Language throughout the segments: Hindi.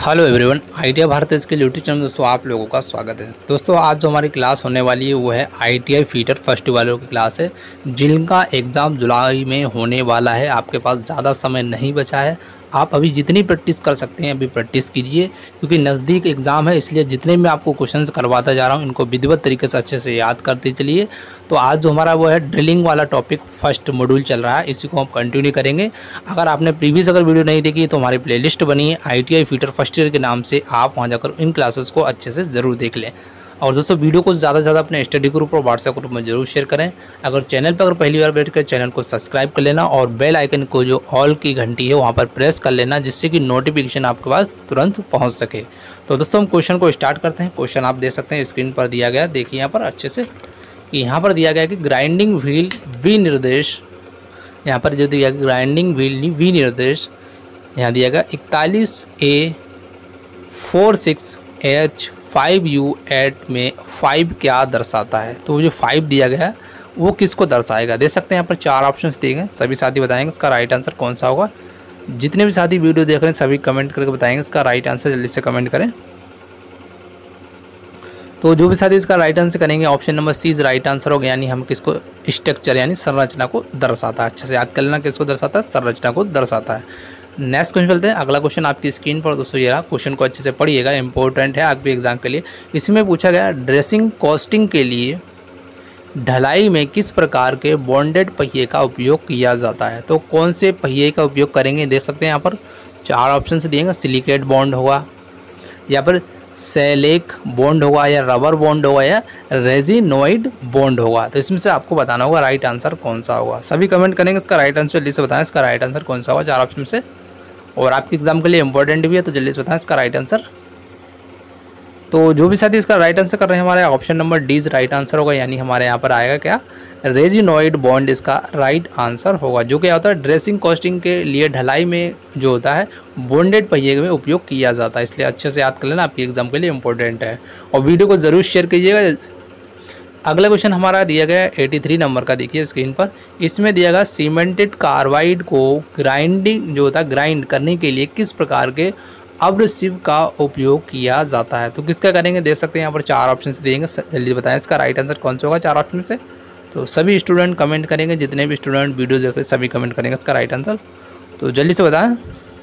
हेलो एवरीवन, आईटीआई भारत के यूट्यूब चैनल दोस्तों आप लोगों का स्वागत है। दोस्तों आज जो हमारी क्लास होने वाली है वो है आईटीआई फीटर फर्स्ट वालों की क्लास है, जिनका एग्ज़ाम जुलाई में होने वाला है। आपके पास ज़्यादा समय नहीं बचा है, आप अभी जितनी प्रैक्टिस कर सकते हैं अभी प्रैक्टिस कीजिए, क्योंकि नज़दीक एग्ज़ाम है। इसलिए जितने मैं आपको क्वेश्चंस करवाता जा रहा हूँ इनको विधिवत तरीके से अच्छे से याद करते चलिए। तो आज जो हमारा वो है ड्रिलिंग वाला टॉपिक फर्स्ट मॉड्यूल चल रहा है, इसी को हम कंटिन्यू करेंगे। अगर आपने प्रीवियस वीडियो नहीं देखी तो हमारी प्लेलिस्ट बनी है आईटीआई फीटर फर्स्ट ईयर के नाम से, आप वहाँ जाकर इन क्लासेस को अच्छे से ज़रूर देख लें। और दोस्तों वीडियो को ज़्यादा से ज़्यादा अपने स्टडी ग्रुप और व्हाट्सएप ग्रुप में जरूर शेयर करें। अगर चैनल पर पहली बार बैठ कर चैनल को सब्सक्राइब कर लेना और बेल आइकन को जो ऑल की घंटी है वहाँ पर प्रेस कर लेना, जिससे कि नोटिफिकेशन आपके पास तुरंत पहुँच सके। तो दोस्तों हम क्वेश्चन को स्टार्ट करते हैं। क्वेश्चन आप देख सकते हैं स्क्रीन पर दिया गया, देखिए यहाँ पर अच्छे से कि यहाँ पर दिया गया कि ग्राइंडिंग व्हील विनिर्देश, यहाँ पर जो दिया गया ग्राइंडिंग व्हील विनिर्देश यहाँ दिया गया 41A46H5U8 में 5 क्या दर्शाता है। तो जो 5 दिया गया है वो किसको दर्शाएगा, देख सकते हैं यहाँ पर 4 ऑप्शंस दिए गए, सभी साथी बताएंगे इसका राइट आंसर कौन सा होगा। जितने भी साथी वीडियो देख रहे हैं सभी कमेंट करके बताएंगे इसका राइट आंसर, जल्दी से कमेंट करें। तो जो भी साथी इसका राइट आंसर करेंगे option number C is right answer होगा, यानी हम किसको स्ट्रक्चर यानी संरचना को दर्शाता है। अच्छे से याद कर लेना किसको दर्शाता है, संरचना को दर्शाता है। नेक्स्ट क्वेश्चन चलते हैं। अगला क्वेश्चन आपकी स्क्रीन पर दोस्तों ये रहा, क्वेश्चन को अच्छे से पढ़िएगा, इंपॉर्टेंट है आपके एग्जाम के लिए। इसमें पूछा गया ड्रेसिंग कॉस्टिंग के लिए ढलाई में किस प्रकार के बॉन्डेड पहिए का उपयोग किया जाता है। तो कौन से पहिए का उपयोग करेंगे, देख सकते हैं यहाँ पर 4 ऑप्शन से दिएगा। सिलिकेट बॉन्ड होगा, या फिर सेलेक बॉन्ड होगा, या रबर बॉन्ड होगा, या रेजिनोइड बॉन्ड होगा। तो इसमें से आपको बताना होगा राइट आंसर कौन सा होगा। सभी कमेंट करेंगे इसका राइट आंसर, जल्दी से बताएं इसका राइट आंसर कौन सा होगा 4 ऑप्शन से। और आपके एग्जाम के लिए इंपॉर्टेंट भी है, तो जल्दी से बताएं इसका राइट आंसर। तो जो भी साथी इसका राइट आंसर कर रहे हैं हमारे option number D is right answer होगा, यानी हमारे यहाँ पर आएगा क्या, रेजिनोइड बॉन्ड इसका राइट आंसर होगा। जो क्या होता है ड्रेसिंग कॉस्टिंग के लिए ढलाई में जो होता है बॉन्डेड पहिए में उपयोग किया जाता है। इसलिए अच्छे से याद कर लेना, आपके एग्जाम के लिए इंपॉर्टेंट है। और वीडियो को ज़रूर शेयर कीजिएगा। अगला क्वेश्चन हमारा दिया गया 83 नंबर का, देखिए स्क्रीन पर। इसमें दिया गया सीमेंटेड कार्बाइड को ग्राइंडिंग जो होता है ग्राइंड करने के लिए किस प्रकार के अब्रसिव का उपयोग किया जाता है। तो किसका करेंगे, देख सकते हैं यहाँ पर 4 ऑप्शन से देंगे, जल्दी बताएं इसका राइट आंसर कौन सा होगा 4 ऑप्शन से। तो सभी स्टूडेंट कमेंट करेंगे, जितने भी स्टूडेंट वीडियो देख रहे हैं सभी कमेंट करेंगे इसका राइट आंसर। तो जल्दी से बताएं।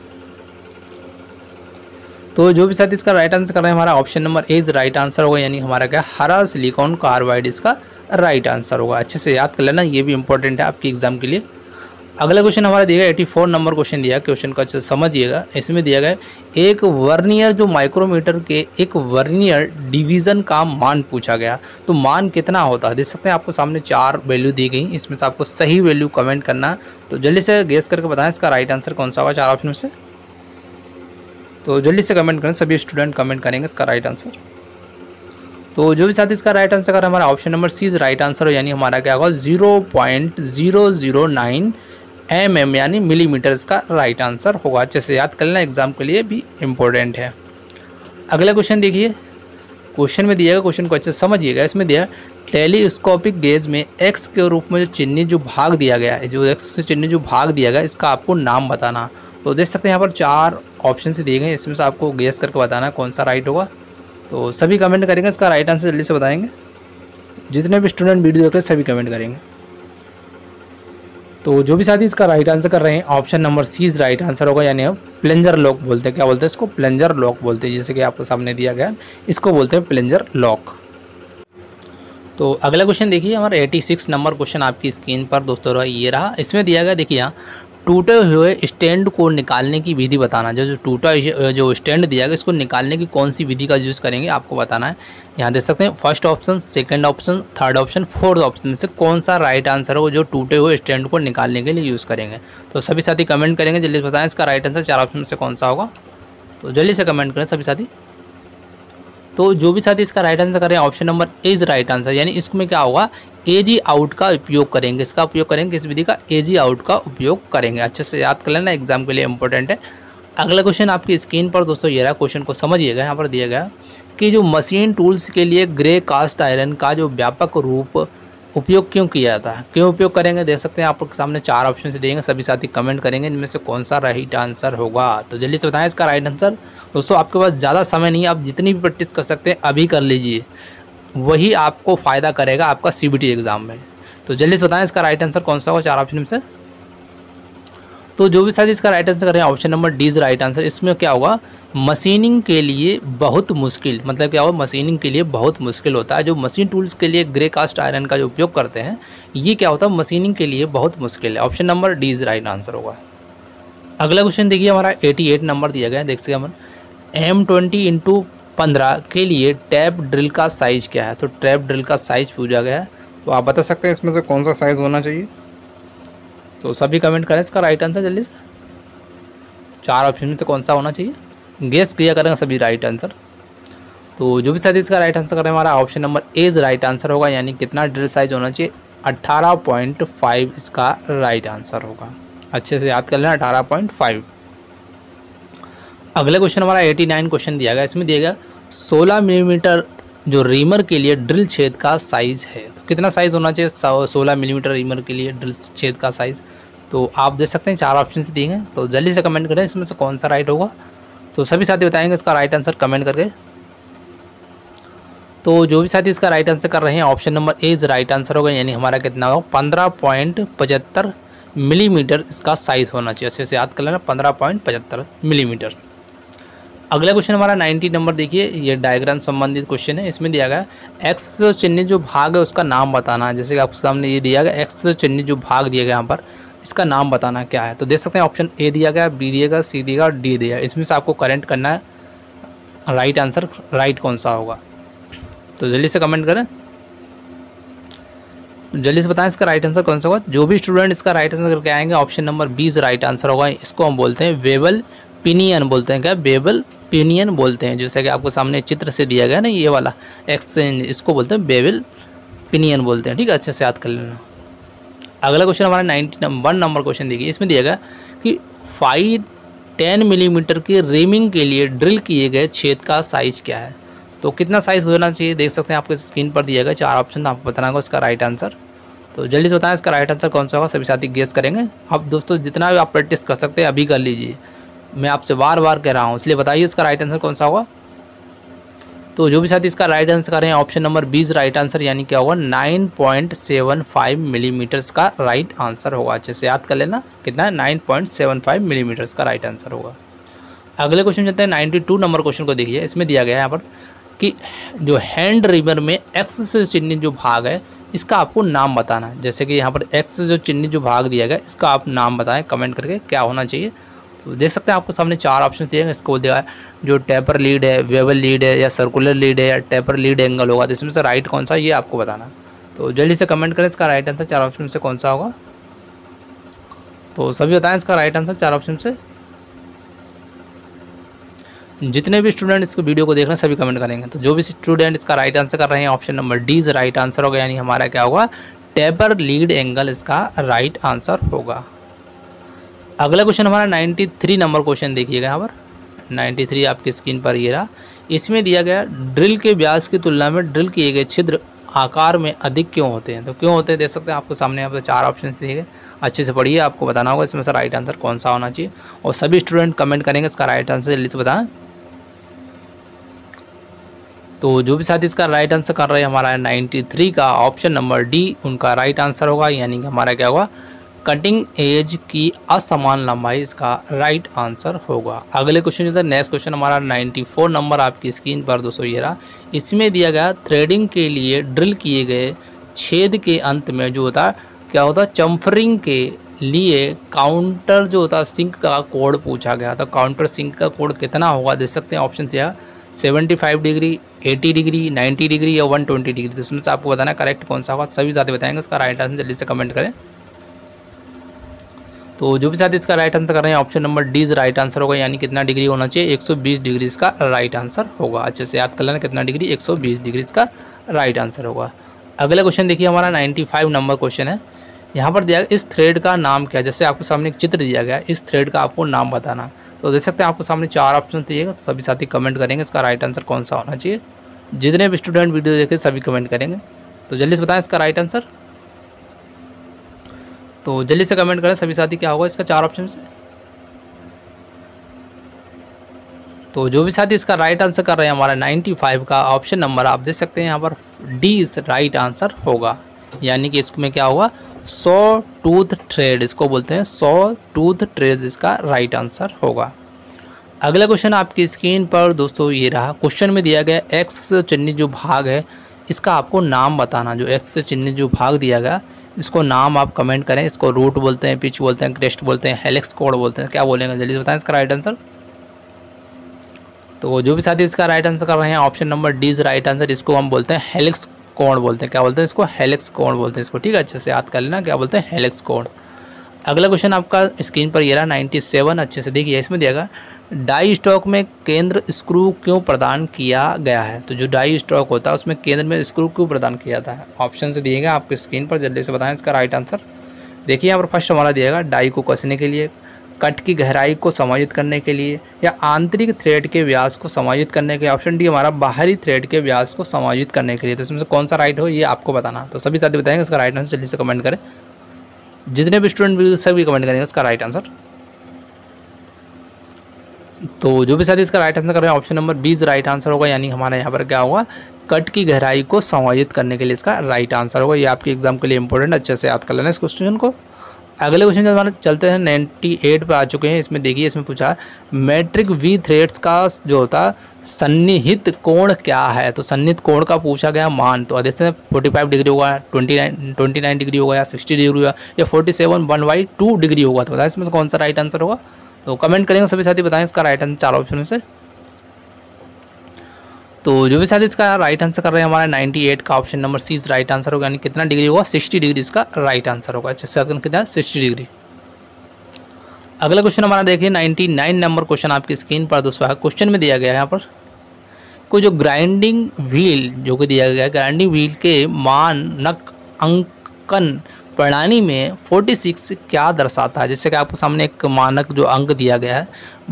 तो जो भी साथी इसका राइट आंसर कर रहे हैं हमारा option number A is right answer होगा, यानी हमारा क्या हरा सिलिकॉन कार्बाइड इसका राइट आंसर होगा। अच्छे से याद कर लेना, ये भी इंपॉर्टेंट है आपके एग्जाम के लिए। अगला क्वेश्चन हमारा दिया गया 84 नंबर क्वेश्चन दिया, क्वेश्चन को अच्छे से समझिएगा। इसमें दिया गया एक वर्नियर जो माइक्रोमीटर के एक वर्नियर डिवीज़न का मान पूछा गया, तो मान कितना होता है। देख सकते हैं आपको सामने 4 वैल्यू दी गई, इसमें से आपको सही वैल्यू कमेंट करना। तो जल्दी से गेस करके बताएं इसका राइट आंसर कौन सा होगा 4 ऑप्शन में से। तो जल्दी से कमेंट करें, सभी स्टूडेंट कमेंट करेंगे इसका राइट आंसर। तो जो भी साथ इसका राइट आंसर कर हमारा option number C is right answer हो, यानी हमारा क्या होगा 0.009 mm यानी मिलीमीटर इसका राइट आंसर होगा। अच्छे से याद कर लेना, एग्जाम के लिए भी इम्पोर्टेंट है। अगला क्वेश्चन देखिए, क्वेश्चन में दिया गया, क्वेश्चन को अच्छे से समझिएगा। इसमें दिया टेलीस्कोपिक गेज में एक्स के रूप में जो चिन्ह जो भाग दिया गया है, जो एक्स से चिन्ह जो भाग दिया गया इसका आपको नाम बताना। तो देख सकते हैं यहाँ पर 4 ऑप्शन से दिए गए, इसमें से आपको गेस करके बताना कौन सा राइट होगा। तो सभी कमेंट करेंगे इसका राइट आंसर, जल्दी से बताएंगे। जितने भी स्टूडेंट वीडियो देख रहे हैं सभी कमेंट करेंगे। तो जो भी साथी इसका राइट आंसर कर रहे हैं option number C is right answer होगा, यानी हम प्लंजर लॉक बोलते हैं। क्या बोलते हैं इसको, प्लंजर लॉक बोलते हैं। जैसे कि आपको सामने दिया गया इसको बोलते हैं प्लंजर लॉक। तो अगला क्वेश्चन देखिए, हमारा 86 नंबर क्वेश्चन आपकी स्क्रीन पर दोस्तों ये रहा। इसमें दिया गया, देखिए यहाँ टूटे हुए स्टैंड को निकालने की विधि बताना। जो टूटा जो स्टैंड दिया गया इसको निकालने की कौन सी विधि का यूज़ करेंगे आपको बताना है। यहाँ देख सकते हैं first option, second option, third option, fourth option में से कौन सा राइट आंसर हो जो टूटे हुए स्टैंड को निकालने के लिए यूज़ करेंगे। तो सभी साथी कमेंट करेंगे, जल्दी बताएं इसका राइट आंसर 4 ऑप्शन में से कौन सा होगा। तो जल्दी से कमेंट करें सभी साथी। तो जो भी साथी इसका राइट आंसर करें option number A is right answer, यानी इसमें क्या होगा एजी आउट का उपयोग करेंगे। इसका उपयोग करेंगे, किस विधि का, एजी आउट का उपयोग करेंगे। अच्छे से याद कर लेना, एग्जाम के लिए इंपॉर्टेंट है। अगला क्वेश्चन आपकी स्क्रीन पर दोस्तों ये रहा, क्वेश्चन को समझिएगा। यहाँ पर दिया गया कि जो मशीन टूल्स के लिए ग्रे कास्ट आयरन का जो व्यापक रूप उपयोग क्यों किया जाता है, क्यों उपयोग करेंगे, देख सकते हैं आपके सामने 4 ऑप्शन से देंगे, सभी साथी कमेंट करेंगे इनमें से कौन सा राइट आंसर होगा। तो जल्दी से बताएं इसका राइट आंसर। दोस्तों आपके पास ज़्यादा समय नहीं है, आप जितनी भी प्रैक्टिस कर सकते हैं अभी कर लीजिए, वही आपको फ़ायदा करेगा आपका CBT एग्ज़ाम में। तो जल्दी से बताएं इसका राइट आंसर कौन सा होगा 4 ऑप्शन में से। तो जो भी साथी इसका राइट आंसर कर रहे हैं option number D is right answer. इसमें क्या होगा, मशीनिंग के लिए बहुत मुश्किल, मतलब क्या होगा, मशीनिंग के लिए बहुत मुश्किल होता है। जो मशीन टूल्स के लिए ग्रे कास्ट आयरन का जो उपयोग करते हैं, ये क्या होता है, मशीनिंग के लिए बहुत मुश्किल है। Option number D is right answer होगा। अगला क्वेश्चन देखिए, हमारा 88 नंबर दिया गया है, देख सकते हैं हम। M20x15 के लिए टैप ड्रिल का साइज़ क्या है। तो टैप ड्रिल का साइज़ पूछा गया है, तो आप बता सकते हैं इसमें से कौन सा साइज़ होना चाहिए। तो सभी कमेंट करें इसका राइट आंसर जल्दी से। 4 ऑप्शन में से कौन सा होना चाहिए, गेस किया करेंगे सभी राइट आंसर। तो जो भी साथी इसका राइट आंसर करें, हमारा option number A is right answer होगा, यानी कितना ड्रिल साइज होना चाहिए, 18.5 इसका राइट आंसर होगा। अच्छे से याद कर लेना, 18.5। अगले क्वेश्चन हमारा 89 क्वेश्चन दिया गया, इसमें दिया गया 16 मिलीमीटर जो रीमर के लिए ड्रिल छेद का साइज़ है। तो कितना साइज़ होना चाहिए 16 मिलीमीटर रीमर के लिए ड्रिल छेद का साइज़। तो आप देख सकते हैं 4 ऑप्शन से दिए हैं, तो जल्दी से कमेंट करें इसमें से कौन सा राइट होगा। तो सभी साथी बताएंगे इसका राइट आंसर कमेंट करके। तो जो भी साथी इसका राइट आंसर कर रहे हैं option number A is right answer होगा, यानी हमारा कितना होगा 15.75 मिलीमीटर इसका साइज़ होना चाहिए। अच्छे से याद कर लेना, 15.75 मिलीमीटर। अगला क्वेश्चन हमारा 90 नंबर देखिए, ये डायग्राम संबंधित क्वेश्चन है। इसमें दिया गया एक्स चिन्हित जो भाग है उसका नाम बताना है। जैसे कि आपके सामने ये दिया गया एक्स चिन्हित जो भाग दिया गया यहाँ पर, इसका नाम बताना क्या है। तो देख सकते हैं ऑप्शन ए दिया गया, बी दिया गया, सी दिया गया, डी दिया गया। इसमें से आपको करेक्ट करना है राइट आंसर, राइट कौन सा होगा। तो जल्दी से कमेंट करें, जल्दी से बताएं इसका राइट आंसर कौन सा होगा। जो भी स्टूडेंट इसका राइट आंसर करके आएंगे option number B is right answer होगा। इसको हम बोलते हैं वेबल पिनियन बोलते हैं, क्या वेबल पिनियन बोलते हैं। जैसे कि आपको सामने चित्र से दिया गया ना, ये वाला एक्सचेंज, इसको बोलते हैं वेबल पिनियन बोलते हैं। ठीक है, अच्छे से याद कर लेना। अगला क्वेश्चन हमारा 91 नंबर क्वेश्चन देखिए, इसमें दिया गया कि 10 मिलीमीटर की रिमिंग के लिए ड्रिल किए गए छेद का साइज़ क्या है। तो कितना साइज़ होना चाहिए, देख सकते हैं आपके स्क्रीन पर दिया गया 4 ऑप्शन, आपको बताना होगा इसका राइट आंसर। तो जल्दी से बताएं इसका राइट आंसर कौन सा होगा, सभी साथी गेस करेंगे। अब दोस्तों जितना भी आप प्रैक्टिस कर सकते हैं अभी कर लीजिए, मैं आपसे बार बार कह रहा हूँ, इसलिए बताइए इसका राइट आंसर कौन सा होगा। तो जो भी साथी इसका राइट आंसर कर रहे हैं option number B is right answer, यानी क्या होगा 9.75 मिलीमीटर्स का राइट आंसर होगा। अच्छे से याद कर लेना, कितना है 9.75 मिलीमीटर्स का राइट आंसर होगा। अगले क्वेश्चन चलते हैं 92 नंबर क्वेश्चन को देखिए। इसमें दिया गया है यहाँ पर कि जो हैंड रिमर में एक्स से चिन्हित जो भाग है इसका आपको नाम बताना है। जैसे कि यहाँ पर एक्स जो चिन्हित जो भाग दिया गया इसका आप नाम बताएं कमेंट करके, क्या होना चाहिए। तो देख सकते हैं आपको सामने 4 ऑप्शन दिए हैं, इसको दिया है जो टेपर लीड है, वेबल लीड है, या सर्कुलर लीड है, या टेपर लीड एंगल होगा। तो इसमें से राइट कौन सा ये आपको बताना। तो जल्दी से कमेंट करें इसका राइट आंसर 4 ऑप्शन से कौन सा होगा। तो सभी बताएं इसका राइट आंसर 4 ऑप्शन से। जितने भी स्टूडेंट इसको वीडियो को देख रहे हैं सभी कमेंट करेंगे। तो जो भी स्टूडेंट इसका राइट आंसर कर रहे हैं option number D is right answer होगा, यानी हमारा क्या होगा टेपर लीड एंगल इसका राइट आंसर होगा। अगला क्वेश्चन हमारा 93 नंबर क्वेश्चन देखिएगा यहाँ पर, 93 आपकी स्क्रीन पर ये रहा। इसमें दिया गया ड्रिल के व्यास की तुलना में ड्रिल किए गए छिद्र आकार में अधिक क्यों होते हैं। तो क्यों होते हैं देख सकते हैं आपको सामने, यहाँ पर 4 ऑप्शन दिए गए, अच्छे से पढ़िए, आपको बताना होगा इसमें से राइट आंसर कौन सा होना चाहिए। और सभी स्टूडेंट कमेंट करेंगे इसका राइट आंसर, जल्दी से बताएं। तो जो भी साथी इसका राइट आंसर कर रहे हैं हमारा 93 का ऑप्शन नंबर डी उनका राइट आंसर होगा, यानी कि हमारा क्या होगा कटिंग एज की असमान लंबाई इसका राइट आंसर होगा। अगले क्वेश्चन जो था नेक्स्ट क्वेश्चन हमारा 94 नंबर आपकी स्क्रीन पर दोस्तों ये रहा। इसमें दिया गया थ्रेडिंग के लिए ड्रिल किए गए छेद के अंत में जो होता क्या होता चम्फरिंग के लिए काउंटर जो होता सिंक का कोड पूछा गया। तो काउंटर सिंक का कोड कितना होगा देख सकते हैं ऑप्शन दिया 75 डिग्री, 80 डिग्री, 90 डिग्री या 120 डिग्री। तो इसमें से आपको बताना करेक्ट कौन सा होगा, सभी साथी बताएंगे इसका राइट आंसर, जल्दी से कमेंट करें। तो जो भी साथी इसका राइट आंसर कर रहे हैं option number D is right answer होगा, यानी कितना डिग्री होना चाहिए 120 डिग्री इसका राइट आंसर होगा। अच्छे से याद कर लेना कितना डिग्री 120 डिग्री इसका राइट आंसर होगा। अगला क्वेश्चन देखिए हमारा 95 नंबर क्वेश्चन है। यहाँ पर दिया गया इस थ्रेड का नाम क्या है। जैसे आपके सामने एक चित्र दिया गया, इस थ्रेड का आपको नाम बताना। तो देख सकते हैं आपको सामने 4 ऑप्शन दिएगा, तो सभी साथी कमेंट करेंगे इसका राइट आंसर कौन सा होना चाहिए। जितने भी स्टूडेंट वीडियो देखे सभी कमेंट करेंगे। तो जल्दी से बताएं इसका राइट आंसर। तो जल्दी से कमेंट करें सभी साथी क्या होगा इसका 4 ऑप्शन से। तो जो भी साथी इसका राइट आंसर कर रहे हैं हमारा 95 का ऑप्शन नंबर आप देख सकते हैं यहाँ पर डी इस राइट आंसर होगा, यानी कि इसमें क्या होगा सॉ टूथ थ्रेड, इसको बोलते हैं सॉ टूथ थ्रेड, इसका राइट आंसर होगा। अगला क्वेश्चन आपकी स्क्रीन पर दोस्तों ये रहा। क्वेश्चन में दिया गया एक्स से चिन्हित जो भाग है इसका आपको नाम बताना। जो एक्स से चिन्हित जो भाग दिया गया इसको नाम आप कमेंट करें। इसको रूट बोलते हैं, पिच बोलते हैं, क्रेस्ट बोलते हैं, हेलिक्स कोड बोलते हैं, क्या बोलेंगे जल्दी से बताएं इसका राइट आंसर। तो जो भी साथी इसका राइट आंसर कर रहे हैं option number D is right answer. इसको हम बोलते हैं हेलिक्स कोण बोलते हैं, क्या बोलते हैं इसको हेलिक्स कोण बोलते हैं इसको, ठीक है अच्छे से याद कर लेना क्या बोलते हैं हेलिक्स कोण। अगला क्वेश्चन आपका स्क्रीन पर ये रहा 97, अच्छे से देखिए इसमें दिया गया डाई स्टॉक में केंद्र स्क्रू क्यों प्रदान किया गया है। तो जो डाई स्टॉक होता है उसमें केंद्र में स्क्रू क्यों प्रदान किया जाता है, ऑप्शन से दिएगा आपके स्क्रीन पर, जल्दी से बताएं इसका राइट आंसर। देखिए यहाँ पर फर्स्ट हमारा दिएगा डाई को कसने के लिए, कट की गहराई को समायोजित करने के लिए, या आंतरिक थ्रेड के व्यास को समायोजित करने के लिए। ऑप्शन डी हमारा बाहरी थ्रेड के व्यास को समायोजित करने के लिए। तो इसमें से कौन सा राइट हो ये आपको बताना। तो सभी साथी बताएंगे इसका राइट आंसर, जल्दी से कमेंट करें। जितने भी स्टूडेंट सभी कमेंट करेंगे इसका राइट आंसर। तो जो भी साथी इसका राइट आंसर कर रहे हैं ऑप्शन नंबर 20 राइट आंसर होगा, यानी हमारे यहाँ पर क्या होगा कट की गहराई को समायोजित करने के लिए इसका राइट आंसर होगा। ये आपके एग्जाम के लिए इंपॉर्टेंट, अच्छे से याद कर लेना इस क्वेश्चन को। अगले क्वेश्चन जो हमारे चलते हैं 98 पे आ चुके हैं। इसमें देखिए इसमें पूछा मैट्रिक वी थ्रेड्स का जो होता है सन्निहित कोण क्या है। तो सन्निहित कोण का पूछा गया मान। तो देखते हैं 45 डिग्री होगा, 29 डिग्री होगा, या 60 डिग्री होगा, या 47/2 डिग्री होगा। तो बताएं इसमें से कौन सा राइट आंसर होगा। तो कमेंट करेंगे सभी साथी, बताएं इसका राइट आंसर 4 ऑप्शन में से। तो जो भी साथी इसका राइट आंसर कर रहे हैं हमारा 98 का option number C right answer होगा, यानी कितना डिग्री होगा 60 डिग्री इसका राइट आंसर होगा। अच्छे से कितना 60 डिग्री। अगला क्वेश्चन हमारा देखिए 99 नंबर क्वेश्चन आपकी स्क्रीन पर दोस्तों। क्वेश्चन में दिया गया है यहाँ पर कोई जो ग्राइंडिंग व्हील जो कि दिया गया है, ग्राइंडिंग व्हील के मानक अंकन प्रणाली में 46 क्या दर्शाता है। जैसे कि आपके सामने एक मानक जो अंक दिया गया है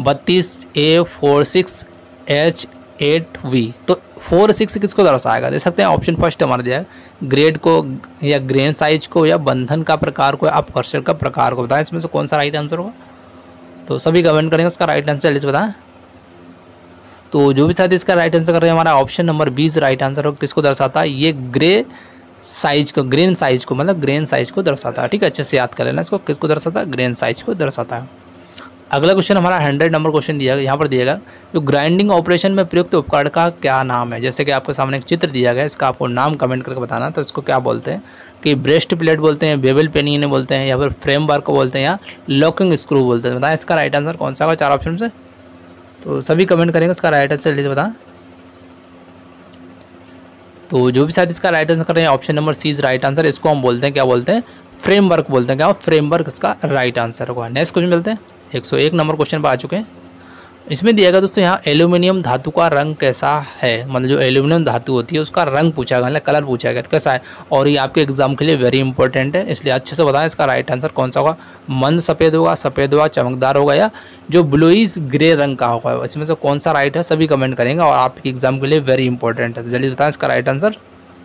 32A46H8V। तो 46 किसको दर्शाएगा, देख सकते हैं ऑप्शन फर्स्ट हमारा दिया है ग्रेड को, या ग्रेन साइज को, या बंधन का प्रकार को, या अपकर्षण का प्रकार को। बताएं इसमें से कौन सा राइट आंसर होगा। तो सभी कमेंट करेंगे इसका राइट आंसर, जल्दी से बताएं। तो जो भी साथी इसका राइट आंसर कर रहे हैं हमारा ऑप्शन नंबर 20 राइट आंसर होगा। किसको दर्शाता है ये ग्रे साइज को, ग्रेन साइज को, मतलब ग्रेन साइज को दर्शाता है, ठीक है अच्छे से याद कर लेना इसको। किसको दर्शाता है ग्रेन साइज को दर्शाता है। अगला क्वेश्चन हमारा 100 नंबर क्वेश्चन दिया गया, यहाँ पर दिएगा जो ग्राइंडिंग ऑपरेशन में प्रयुक्त उपकरण का क्या नाम है। जैसे कि आपके सामने एक चित्र दिया गया है, इसका आपको नाम कमेंट करके बताना। तो इसको क्या बोलते हैं कि ब्रेस्ट प्लेट बोलते हैं, बेवल पेनियन बोलते हैं, या फिर फ्रेमवर्क बोलते हैं, या लॉकिंग स्क्रू बोलते हैं। बताएं इसका राइट आंसर कौन सा होगा 4 ऑप्शन से। तो सभी कमेंट करेंगे इसका राइट आंसर, जल्दी से बताएं। तो जो भी शायद इसका राइट आंसर कर रहे हैं option number C is right answer. इसको हम बोलते हैं क्या बोलते हैं फ्रेमवर्क बोलते हैं, क्या फ्रेमवर्क इसका राइट आंसर होगा। नेक्स्ट क्वेश्चन मिलते हैं 101 नंबर क्वेश्चन पर आ चुके हैं। इसमें दिया गया दोस्तों यहाँ एल्यूमिनियम धातु का रंग कैसा है, मतलब जो एल्यूमिनियम धातु होती है उसका रंग पूछा गया, मतलब कलर पूछा गया कैसा है, और ये आपके एग्जाम के लिए वेरी इंपॉर्टेंट है, इसलिए अच्छे से बताएं इसका राइट आंसर कौन सा होगा। मंद सफ़ेद होगा, सफ़ेद होगा, चमकदार होगा, या जो ब्लूइश ग्रे रंग का होगा। इसमें से कौन सा राइट है सभी कमेंट करेंगे, और आपके एग्जाम के लिए वेरी इंपॉर्टेंट है। तो जल्दी बताएं इसका राइट आंसर।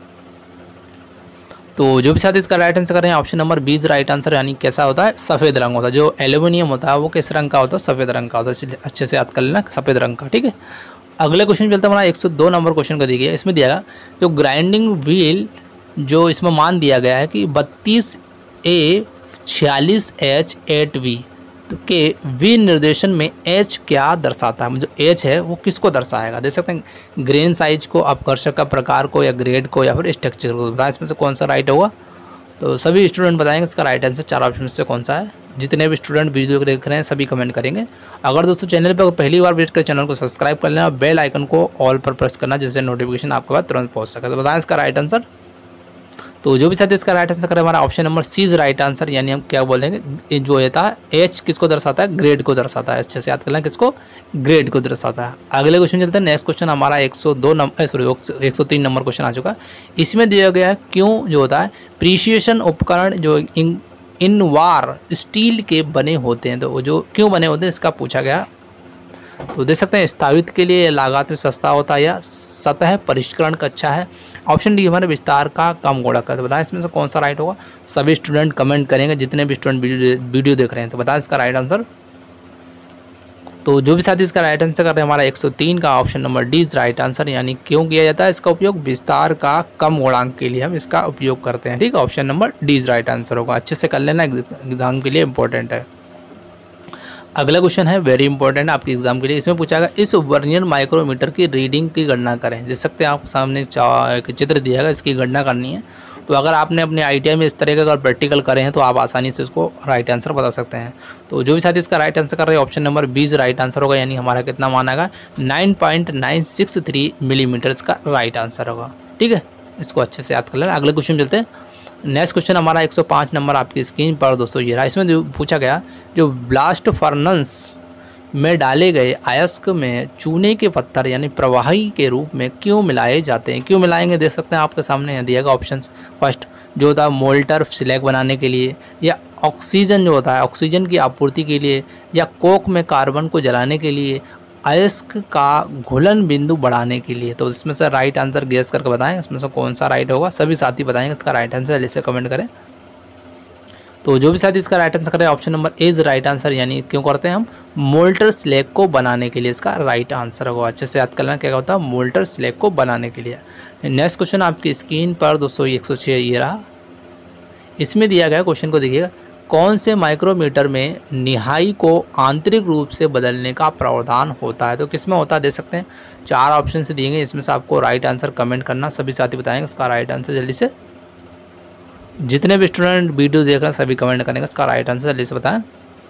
तो जो भी साथ इसका राइट आंसर करें ऑप्शन नंबर 20 राइट आंसर, यानी कैसा होता है सफ़ेद रंग होता है। जो एल्यूमिनियम होता है वो किस रंग का होता है, सफ़ेद रंग का होता है, इसलिए अच्छे से याद कर लेना सफ़ेद रंग का, ठीक है। अगले क्वेश्चन चलता है हमारा 102 नंबर क्वेश्चन का दिया। इसमें दिया गया जो ग्राइंडिंग व्हील जो इसमें मान दिया गया है कि 32A46H8V के वी निर्देशन में H क्या दर्शाता है, जो H है वो किसको दर्शाएगा। देख सकते हैं ग्रेन साइज को, अपकर्षक का प्रकार को, या ग्रेड को, या फिर स्ट्रक्चर को। बताएं इसमें से कौन सा राइट होगा। तो सभी स्टूडेंट बताएंगे इसका राइट आंसर 4 ऑप्शन से कौन सा है। जितने भी स्टूडेंट वीडियो को देख रहे हैं सभी कमेंट करेंगे। अगर दोस्तों चैनल पर पहली बार विजिट कर चैनल को सब्सक्राइब कर लेना, बेल आइकन को ऑल पर प्रेस करना, जिससे नोटिफिकेशन आपके पास तुरंत पहुँच सके। तो बताएं इसका राइट आंसर। तो जो भी साथ इसका राइट आंसर करें हमारा option number C is right answer, यानी हम क्या बोलेंगे जो होता है एच किसको दर्शाता है, ग्रेड को दर्शाता है। अच्छे से याद कर लें किसको, ग्रेड को दर्शाता है। अगले क्वेश्चन चलते हैं। नेक्स्ट क्वेश्चन हमारा 103 नंबर क्वेश्चन आ चुका है। इसमें दिया गया है क्यों जो होता है प्रीसिएशन उपकरण जो इनवार स्टील के बने होते हैं। तो जो क्यों बने होते हैं इसका पूछा गया। तो देख सकते हैं स्थापित के लिए लागत में सस्ता होता है या सतह परिष्करण का अच्छा है। ऑप्शन डी हमारे विस्तार का कम गुणक है। तो बताएं इसमें से कौन सा राइट होगा। सभी स्टूडेंट कमेंट करेंगे, जितने भी स्टूडेंट वीडियो देख रहे हैं। तो बताएं इसका राइट आंसर। तो जो भी साथी इसका राइट आंसर कर रहे हैं, हमारा 103 का option number D is right answer. यानी क्यों किया जाता है इसका उपयोग, विस्तार का कम गुणांक के लिए हम इसका उपयोग करते हैं। ठीक है, option number D is right answer होगा। अच्छे से कर लेना, एग्जाम के लिए इंपॉर्टेंट है। अगला क्वेश्चन है वेरी इंपॉर्टेंट आपके एग्जाम के लिए। इसमें पूछा गया इस वर्नियर माइक्रोमीटर की रीडिंग की गणना करें। देख सकते हैं आप सामने एक चित्र दिया गया, इसकी गणना करनी है। तो अगर आपने अपने ITI में इस तरह का अगर प्रैक्टिकल करे हैं तो आप आसानी से उसको राइट आंसर बता सकते हैं। तो जो भी साथी इसका राइट आंसर कर रहे हैं, option number B right answer होगा। यानी हमारा कितना माना गया 9.963 मिलीमीटर का राइट आंसर होगा। ठीक है, इसको अच्छे से याद कर लेना। अगले क्वेश्चन चलते हैं। नेक्स्ट क्वेश्चन हमारा 105 नंबर आपकी स्क्रीन पर दोस्तों ये रहा। इसमें जो पूछा गया जो ब्लास्ट फर्नेस में डाले गए अयस्क में चूने के पत्थर यानी प्रवाही के रूप में क्यों मिलाए जाते हैं। क्यों मिलाएंगे देख सकते हैं आपके सामने दिया गया ऑप्शंस। फर्स्ट जो होता है मोल्टर स्लैग बनाने के लिए, या ऑक्सीजन जो होता है ऑक्सीजन की आपूर्ति के लिए, या कोक में कार्बन को जलाने के लिए, अयस्क का घुलन बिंदु बढ़ाने के लिए। तो इसमें से राइट आंसर गेस करके बताएं इसमें से कौन सा राइट होगा। सभी साथी बताएंगे इसका राइट आंसर, जल्दी से कमेंट करें। तो जो भी साथी इसका राइट आंसर करें, option number A is right answer. यानी क्यों करते हैं हम, मोल्टर स्लैग को बनाने के लिए इसका राइट आंसर होगा। अच्छे से याद कर लेना क्या होता है, मोल्टर स्लैग को बनाने के लिए। नेक्स्ट क्वेश्चन आपकी स्क्रीन पर दोस्तों 106 ये रहा। इसमें दिया गया क्वेश्चन को देखिएगा, कौन से माइक्रोमीटर में निहाई को आंतरिक रूप से बदलने का प्रावधान होता है। तो किसमें होता है देख सकते हैं, 4 ऑप्शन से दिए गए, इसमें से आपको राइट आंसर कमेंट करना। सभी साथी बताएंगे इसका राइट आंसर जल्दी से। जितने भी स्टूडेंट वीडियो देख रहे हैं सभी कमेंट करेंगे इसका राइट आंसर, जल्दी से बताएं।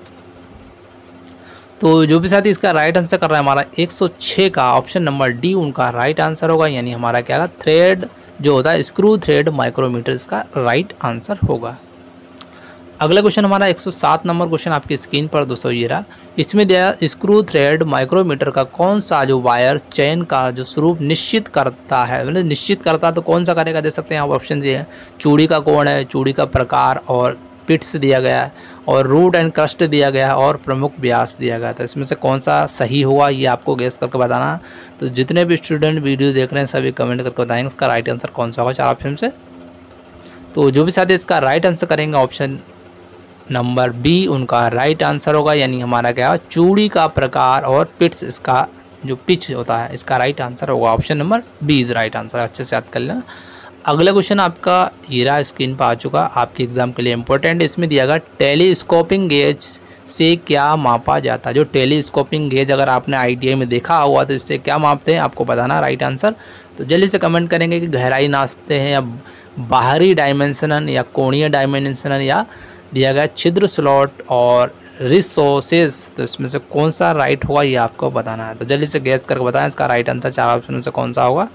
तो जो भी साथी इसका राइट आंसर कर रहा है, हमारा 106 का ऑप्शन नंबर डी उनका राइट आंसर होगा। यानी हमारा क्या होगा, थ्रेड जो होता है स्क्रू थ्रेड माइक्रोमीटर इसका राइट आंसर होगा। अगला क्वेश्चन हमारा 107 नंबर क्वेश्चन आपकी स्क्रीन पर दोस्तों ये रहा। इसमें दिया स्क्रू थ्रेड माइक्रोमीटर का कौन सा जो वायर चयन का जो स्वरूप निश्चित करता है, मतलब निश्चित करता तो कौन सा करेगा देख सकते हैं आप ऑप्शन दिए हैं। चूड़ी का कोण है, चूड़ी का प्रकार, और पिट्स दिया गया है, और रूट एंड क्रस्ट दिया गया है, और प्रमुख व्यास दिया गया था। इसमें से कौन सा सही होगा ये आपको गेस करके बताना। तो जितने भी स्टूडेंट वीडियो देख रहे हैं सभी कमेंट करके बताएंगे इसका राइट आंसर कौन सा होगा 4 ऑप्शन से। तो जो भी साथी इसका राइट आंसर करेंगे, ऑप्शन नंबर बी उनका राइट आंसर होगा। यानी हमारा क्या चूड़ी का प्रकार और पिट्स इसका जो पिच होता है इसका राइट आंसर होगा। Option number B is right answer. अच्छे से याद कर लेना। अगला क्वेश्चन आपका हीरा स्क्रीन पर आ चुका, आपके एग्जाम के लिए इंपॉर्टेंट। इसमें दिया गया टेलीस्कोपिंग गेज से क्या मापा जाता है। जो टेलीस्कोपिंग गेज अगर आपने ITI में देखा हुआ तो इससे क्या मापते हैं आपको बताना राइट आंसर। तो जल्दी से कमेंट करेंगे कि गहराई नापते हैं, या बाहरी डायमेंशनल, या कोणीय डायमेंशनल, या दिया गया छिद्र स्लॉट और रिसोर्सेज। तो इसमें से कौन सा राइट होगा ये आपको बताना है। तो जल्दी से गैस करके बताएं इसका राइट आंसर 4 ऑप्शन में से कौन सा होगा।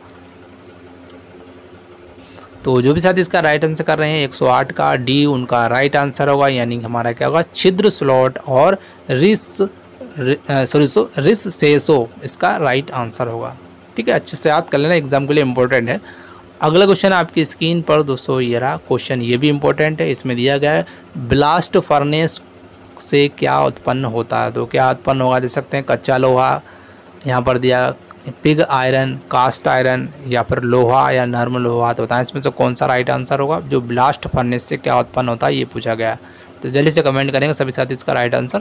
तो जो भी साथी इसका राइट आंसर कर रहे हैं, 108 का डी उनका राइट आंसर होगा। यानी हमारा क्या होगा, छिद्र स्लॉट और रिससेसो इसका राइट आंसर होगा। ठीक है, अच्छे से याद कर लेना, एग्जाम के लिए इंपॉर्टेंट है। अगला क्वेश्चन आपकी स्क्रीन पर दोस्तों ये रहा। क्वेश्चन ये भी इंपॉर्टेंट है। इसमें दिया गया है ब्लास्ट फर्नेस से क्या उत्पन्न होता है। तो क्या उत्पन्न होगा देख सकते हैं, कच्चा लोहा, यहाँ पर दिया पिग आयरन, कास्ट आयरन, या फिर लोहा या नर्म लोहा। तो बताएं इसमें से कौन सा राइट आंसर होगा। जो ब्लास्ट फर्नेस से क्या उत्पन्न होता है ये पूछा गया। तो जल्दी से कमेंट करेंगे सभी साथी इसका राइट आंसर।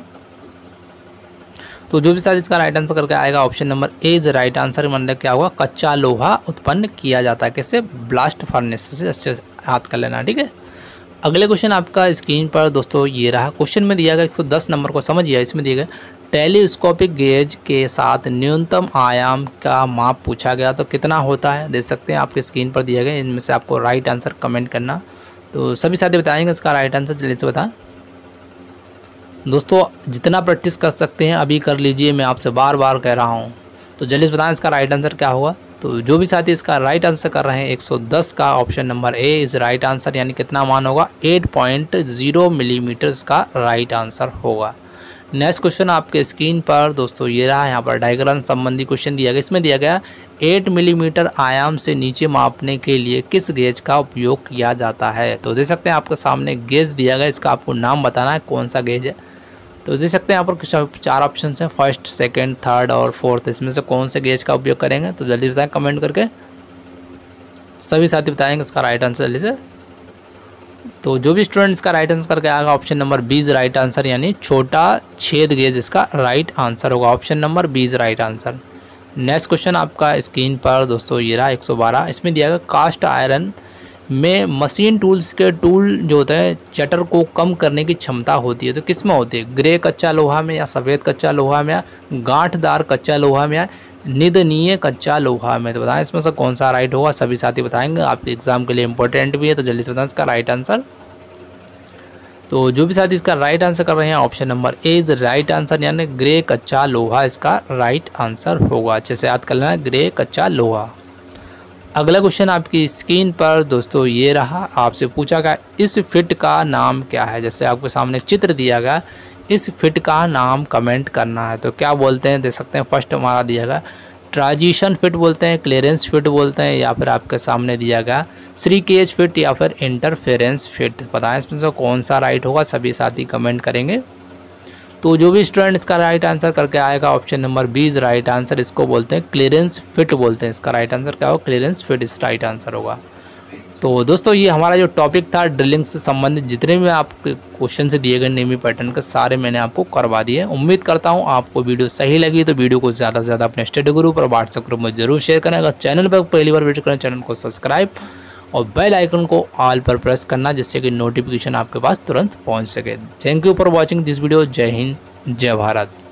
तो जो भी साथी इसका राइट आंसर करके आएगा, option number A is right answer. मतलब क्या होगा, कच्चा लोहा उत्पन्न किया जाता है कैसे, ब्लास्ट फर्नेस से। अच्छे से याद कर लेना। ठीक है, अगले क्वेश्चन आपका स्क्रीन पर दोस्तों ये रहा। क्वेश्चन में दिया गया 110 नंबर को समझिए। इसमें दिया गया टेलीस्कोपिक गेज के साथ न्यूनतम आयाम का माप पूछा गया। तो कितना होता है देख सकते हैं आपके स्क्रीन पर दिया गया। इनमें से आपको राइट आंसर कमेंट करना। तो सभी साथी बताएंगे इसका राइट आंसर, जल्दी से बताएं दोस्तों। जितना प्रैक्टिस कर सकते हैं अभी कर लीजिए, मैं आपसे बार बार कह रहा हूँ। तो जल्दी से बताएं इसका राइट आंसर क्या होगा। तो जो भी साथी इसका राइट आंसर कर रहे हैं, 110 का option number A is right answer. यानी कितना मान होगा, 8.0 मिलीमीटर का राइट आंसर होगा। नेक्स्ट क्वेश्चन आपके स्क्रीन पर दोस्तों ये रहा। यहाँ पर डायग्राम संबंधी क्वेश्चन दिया गया। इसमें दिया गया 8 मिलीमीटर आयाम से नीचे मापने के लिए किस गेज का उपयोग किया जाता है। तो देख सकते हैं आपके सामने गेज दिया गया, इसका आपको नाम बताना है कौन सा गेज है। तो देख सकते हैं यहाँ पर 4 ऑप्शन हैं, फर्स्ट, सेकंड, थर्ड और फोर्थ। इसमें से कौन से गेज का उपयोग करेंगे तो जल्दी बताएं कमेंट करके, सभी साथी बताएंगे इसका राइट आंसर जल्दी से। तो जो भी स्टूडेंट इसका राइट आंसर करके आएगा option number B is right answer, यानी छोटा छेद गेज इसका राइट आंसर होगा। Option number B is right answer. Next question आपका स्क्रीन पर दोस्तों ये रहा 112। इसमें दिया गया कास्ट आयरन में मशीन टूल्स के टूल जो होता है चटर को कम करने की क्षमता होती है, तो किस में होती है? ग्रे कच्चा लोहा में, या सफ़ेद कच्चा लोहा में, या गांठदार कच्चा लोहा में, या निदनीय कच्चा लोहा में? तो बताएं इसमें से कौन सा राइट होगा, सभी साथी बताएंगे, आपके एग्जाम के लिए इंपॉर्टेंट भी है, तो जल्दी से बताएं इसका राइट आंसर। तो जो भी साथी इसका राइट आंसर कर रहे हैं option number A is right answer, यानी ग्रे कच्चा लोहा इसका राइट आंसर होगा। अच्छे से याद कर लेना, ग्रे कच्चा लोहा। अगला क्वेश्चन आपकी स्क्रीन पर दोस्तों ये रहा, आपसे पूछा गया इस फिट का नाम क्या है। जैसे आपके सामने चित्र दिया गया, इस फिट का नाम कमेंट करना है, तो क्या बोलते हैं देख सकते हैं। फर्स्ट हमारा दिया गया ट्रांजिशन फिट बोलते हैं, क्लियरेंस फिट बोलते हैं, या फिर आपके सामने दिया गया श्रीकेज फिट या फिर इंटरफेरेंस फिट। बताएं इसमें से कौन सा राइट होगा, सभी साथी कमेंट करेंगे। तो जो भी स्टूडेंट इसका राइट आंसर करके आएगा option number B is right answer, इसको बोलते हैं क्लियरेंस फिट बोलते हैं। इसका राइट आंसर क्या होगा? Clearance fit is right answer होगा। तो दोस्तों ये हमारा जो टॉपिक था ड्रिलिंग से संबंधित जितने भी आपके क्वेश्चन से दिए गए नेमी पैटर्न के सारे मैंने आपको करवा दिए। उम्मीद करता हूँ आपको वीडियो सही लगी, तो वीडियो को ज़्यादा से ज़्यादा अपने स्टडी ग्रुप और व्हाट्सएप ग्रुप में जरूर शेयर करें। अगर चैनल पर पहली बार विजिट करें, चैनल को सब्सक्राइब और बेल आइकन को ऑल पर प्रेस करना, जिससे कि नोटिफिकेशन आपके पास तुरंत पहुँच सके। Thank you for watching this video. जय हिंद, जय भारत।